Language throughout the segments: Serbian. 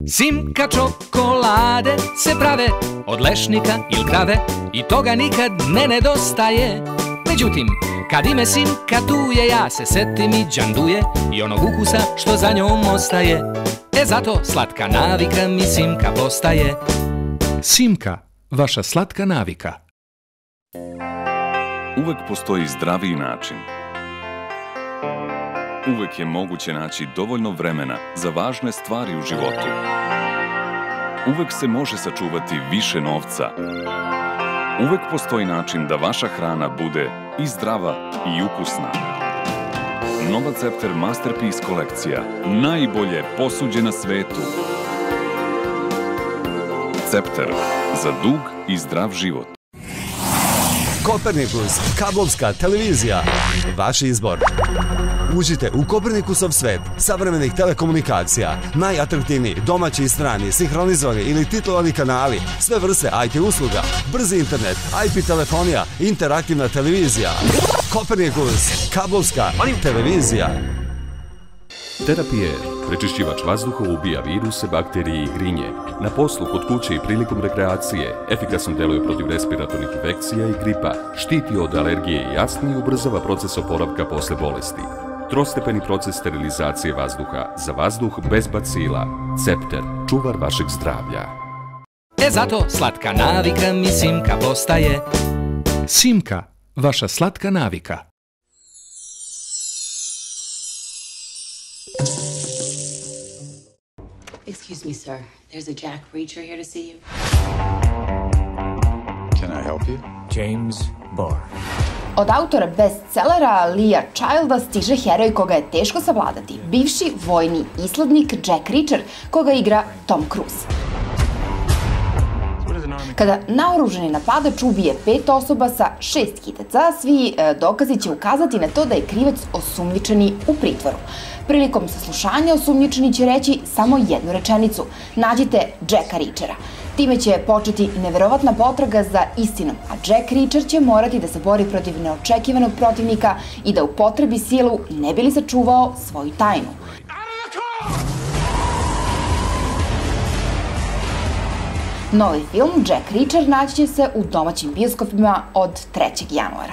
Simka čokolade se prave od lešnika ili krave i toga nikad ne nedostaje. Međutim, kad ime Simka tu je, ja se setim i đanduje i onog ukusa što za njom ostaje. Zato slatka navika mi Simka postaje. Simka, vaša slatka navika. Uvek postoji zdraviji način. Uvek je moguće naći dovoljno vremena za važne stvari u životu. Uvek se može sačuvati više novca. Uvek postoji način da vaša hrana bude i zdrava i ukusna. Nova Cepter Masterpiece kolekcija. Najbolje posuđe na svetu. Cepter. Za dug i zdrav život. Kopernikus, kablovska televizija. Vaš izbor. Uđite u Kopernikusov svet savremenih telekomunikacija. Najatraktivniji domaći i strani, sinhronizovani ili titlovani kanali, sve vrste IT usluga, brzi internet, IP telefonija, interaktivna televizija. Kopernikus, kablovska televizija. Terapijer, prečišćivač vazduha, ubija viruse, bakterije i grinje. Na poslu, kod kuće i prilikom rekreacije, efikasno deluje protiv respiratornih infekcija i gripa, štiti od alergije i astme i ubrzava proces oporavka posle bolesti. Trostepeni proces sterilizacije vazduha, za vazduh bez bacila. Cepter, čuvar vašeg zdravlja. Zato slatka navika mi Simka postaje. Simka, vaša slatka navika. Excuse me, sir. There's a Jack Reacher here to see you. Can I help you? James Barr. Od autora bestsellera Leah Childa stiže heroj koga je teško savladati. Bivši vojni islednik Jack Reacher, koga igra Tom Cruise. Kada naoružani napadač ubije 5 osoba sa 6 kitaca, svi dokazi će ukazati na to da je krivac osumnjičeni u pritvoru. Prilikom saslušanja osumnjičeni će reći samo jednu rečenicu: nađite Jacka Reachera. Time će početi neverovatna potraga za istinom, a Jack Reacher će morati da se bori protiv neočekivanog protivnika i da upotrebi silu ne bi li sačuvao svoju tajnu. Novi film Jack Reacher naći će se u domaćim bioskopima od 3. januara.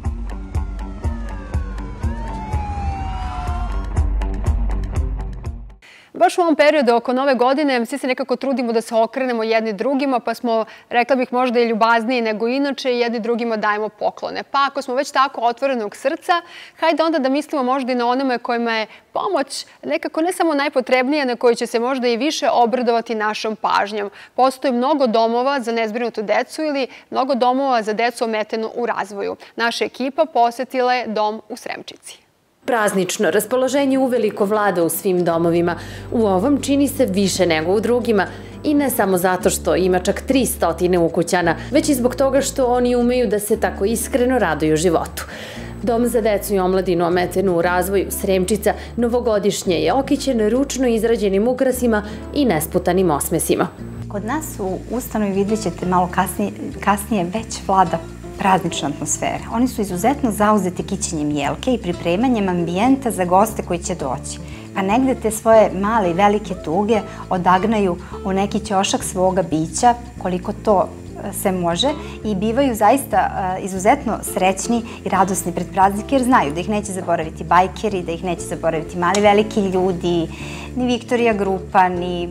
Baš u ovom periodu oko Nove godine svi se nekako trudimo da se okrenemo jedni drugima, pa smo, rekla bih, možda i ljubazniji nego inače i jedni drugima dajemo poklone. Pa ako smo već tako otvorenog srca, hajde onda da mislimo možda i na onome kojima je pomoć nekako ne samo najpotrebnija, na koji će se možda i više obradovati našom pažnjom. Postoji mnogo domova za nezbrinutu decu ili mnogo domova za decu ometenu u razvoju. Naša ekipa posetila je dom u Sremčici. Praznično raspoloženje uveliko vlada u svim domovima. U ovom čini se više nego u drugima. I ne samo zato što ima čak 300 ukućana, već i zbog toga što oni umeju da se tako iskreno raduju životu. Dom za decu i omladinu ometenu u razvoju Sremčica novogodišnje je okićen ručno izrađenim ukrasima i nesputanim osmesima. Kod nas u ustanovi vidjet ćete malo kasnije već vlada praznična atmosfera. Oni su izuzetno zauzeti kićenjem jelke i pripremanjem ambijenta za goste koji će doći. Pa negde te svoje male i velike tuge odagnaju u neki ćošak svoga bića, koliko to se može, i bivaju zaista izuzetno srećni i radosni pred praznike, jer znaju da ih neće zaboraviti bajkeri, da ih neće zaboraviti mali veliki ljudi, ni Viktorija grupa, ni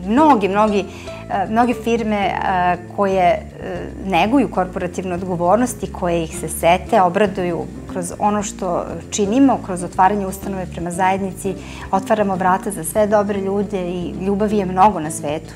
mnoge firme koje neguju korporativnu odgovornost i koje ih se sete, obraduju kroz ono što činimo, kroz otvaranje ustanove prema zajednici. Otvaramo vrata za sve dobre ljude i ljubavi je mnogo na svetu.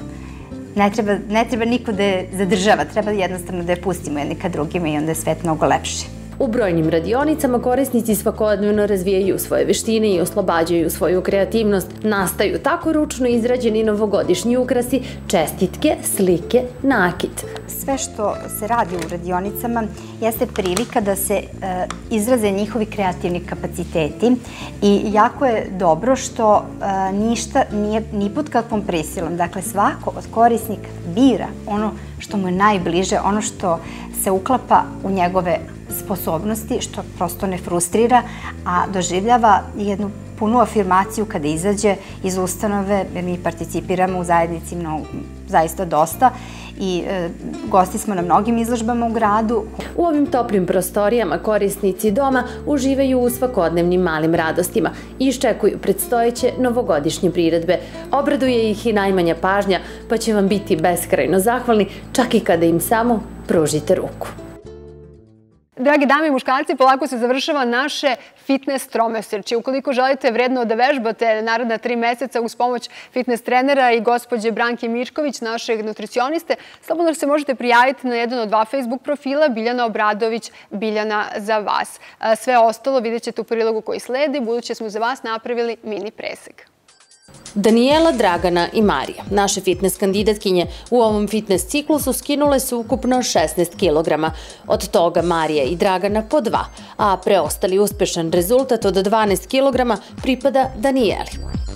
Ne treba niko da je zadržava, treba jednostavno da je pustimo jedni ka drugima i onda je svet mnogo lepši. U brojnim radionicama korisnici svakodnevno razvijaju svoje veštine i oslobađaju svoju kreativnost. Nastaju tako ručno izrađeni novogodišnji ukrasi, čestitke, slike, nakit. Sve što se radi u radionicama jeste prilika da se izraze njihovi kreativni kapaciteti i jako je dobro što ništa nije ni pod kakvom prisilom. Dakle, svako od korisnika bira ono što mu je najbliže, ono što se uklapa u njegove sposobnosti, što prosto ne frustrira, a doživljava jednu punu afirmaciju kada izađe iz ustanove. Mi participiramo u zajednici zaista dosta i gosti smo na mnogim izložbama u gradu. U ovim toplim prostorijama korisnici doma uživaju u svakodnevnim malim radostima i iščekuju predstojeće novogodišnje priredbe. Obraduje ih i najmanja pažnja, pa će vam biti beskrajno zahvalni čak i kada im samo pružite ruku. Dragi dame i muškarci, polako se završava naše fitness tromesečje. Ukoliko želite vredno da vežbate naredna 3 meseca uz pomoć fitness trenera i gospođe Branke Mišković, našeg nutricioniste, slobodno se možete prijaviti na jedan od 2 Facebook profila Biljana Obradović, Biljana za vas. Sve ostalo vidjet ćete u prilogu koji sledi, budući smo za vas napravili mini presek. Danijela, Dragana i Marija, naše fitness kandidatkinje, u ovom fitness ciklusu skinule su ukupno 16 kg. Od toga Marija i Dragana po 2, a preostali uspešan rezultat od 12 kg pripada Danijeli.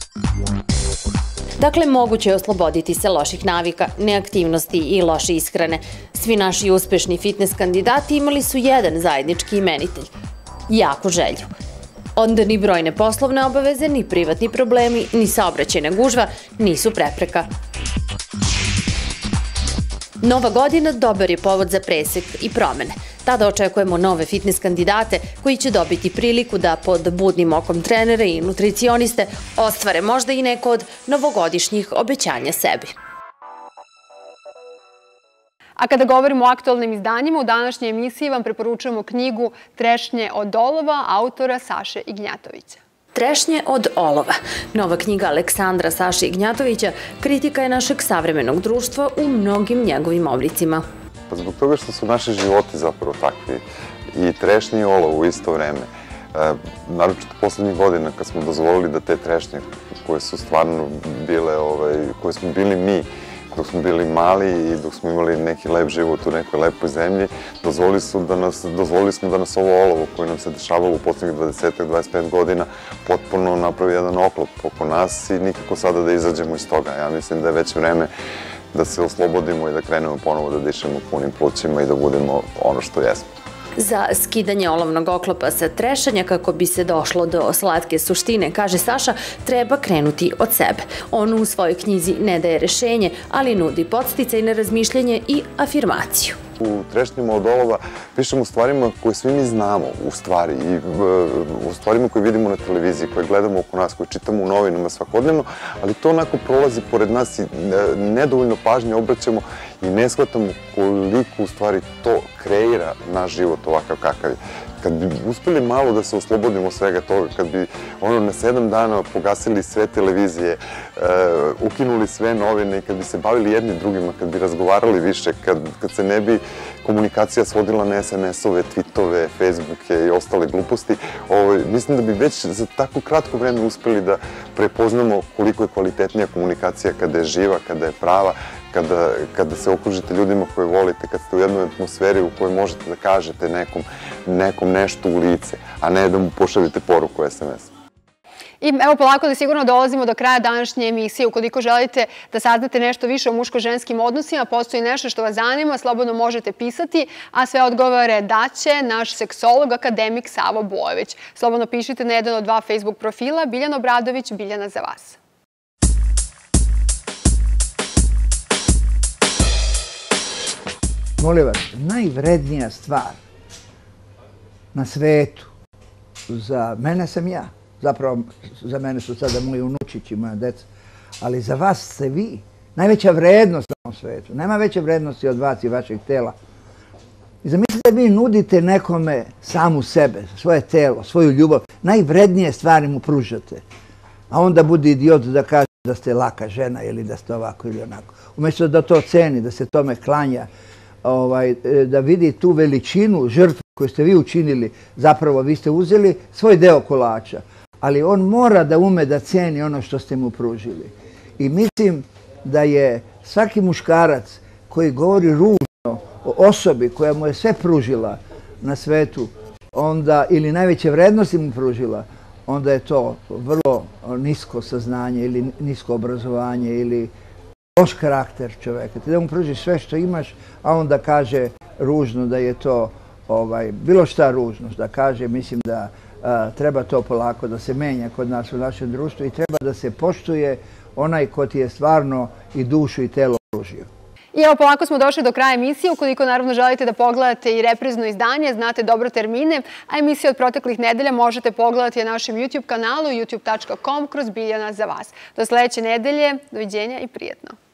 Dakle, moguće je osloboditi se loših navika, neaktivnosti i loše ishrane. Svi naši uspešni fitness kandidati imali su jedan zajednički imenitelj – jaku želju. Onda ni brojne poslovne obaveze, ni privatni problemi, ni saobraćajna gužva nisu prepreka. Nova godina dobar je povod za presek i promene. Tada očekujemo nove fitness kandidate koji će dobiti priliku da pod budnim okom trenera i nutricioniste ostvare možda i neko od novogodišnjih obećanja sebi. A kada govorimo o aktualnim izdanjima, u današnjoj emisiji vam preporučujemo knjigu Trešnje od olova autora Saše Ignjatovića. Trešnje od olova. Nova knjiga Aleksandra Saše Ignjatovića kritika je našeg savremenog društva u mnogim njegovim oblicima. Zbog toga što su naši životi zapravo takvi i trešnje i olov u isto vreme. Naročito poslednjih godina kad smo dozvolili da te trešnje koje su stvarno bile, koje smo bili mi, dok smo bili mali i dok smo imali neki lep život u nekoj lepoj zemlji, dozvolili smo da nas ovo olovo koje nam se dešavalo u poslednjih 20-25 godina potpuno napravi jedan oklop oko nas i nikako sada da izađemo iz toga. Ja mislim da je već vreme da se oslobodimo i da krenemo ponovo da dišemo punim plućima i da budemo ono što jesmo. Za skidanje olovnog oklopa sa trešanja kako bi se došlo do slatke suštine, kaže Saša, treba krenuti od sebe. On u svojoj knjizi ne daje rešenje, ali nudi podsticaj na razmišljanje i afirmaciju. U Trešnjama od olova pišemo o stvarima koje svi mi znamo, u stvari, i o stvarima koje vidimo na televiziji, koje gledamo oko nas, koje čitamo u novinama svakodnevno, ali to onako prolazi pored nas i nedovoljno pažnje obraćamo i ne shvatamo koliko u stvari to kreira naš život ovakav kakav je. Kad bi uspeli malo da se oslobodimo svega toga, kad bi na 7 dana pogasili sve televizije, ukinuli sve novine i kad bi se bavili jedni drugima, kad bi razgovarali više, kad se ne bi komunikacija svodila na SMS-ove, tweetove, Facebooke i ostale gluposti, mislim da bi već za tako kratko vreme uspeli da prepoznamo koliko je kvalitetnija komunikacija kada je živa, kada je prava, kada se okružite ljudima koje volite, kad ste u jednoj atmosferi u kojoj možete da kažete nekom nešto u lice, a ne da mu pošaljete poruku SMS. I evo polako da sigurno dolazimo do kraja današnje emisije. Ukoliko želite da saznate nešto više o muško-ženskim odnosima, postoji nešto što vas zanima, slobodno možete pisati, a sve odgovore daće naš seksolog, akademik Savo Bojović. Slobodno pišite na jedan od 2 Facebook profila Biljana Obradović, Biljana za vas. Molim vas, najvrednija stvar na svetu za mene sam ja. Zapravo, za mene su sada moji unučići, moja deca. Ali za vas ste vi. Najveća vrednost na ovom svetu. Nema veće vrednosti od vas i vašeg tela. I zamislite, vi nudite nekome samu sebe, svoje telo, svoju ljubav. Najvrednije stvari mu pružate. A onda bude idiot da kaže da ste laka žena ili da ste ovako ili onako. Umjesto da to ceni, da se tome klanja, da vidi tu veličinu žrtvu koju ste vi učinili, zapravo vi ste uzeli svoj deo kolača, ali on mora da ume da ceni ono što ste mu pružili. I mislim da je svaki muškarac koji govori ružno o osobi koja mu je sve pružila na svetu, onda ili najveće vrednosti mu pružila, onda je to vrlo nisko saznanje ili nisko obrazovanje ili loš karakter čoveka. Ti da mu pružiš sve što imaš, a onda kaže ružno da je to bilo šta ružno da kaže, mislim treba to polako da se menja kod nas u našem društvu i treba da se poštuje onaj ko ti je stvarno i dušu i telo pružio. I evo, polako smo došli do kraja emisije. Ukoliko naravno želite da pogledate i reprizno izdanje, znate dobro termine, a emisije od proteklih nedelja možete pogledati na našem YouTube kanalu youtube.com kroz Biljana za vas. Do sledeće nedelje, doviđenja i prijetno.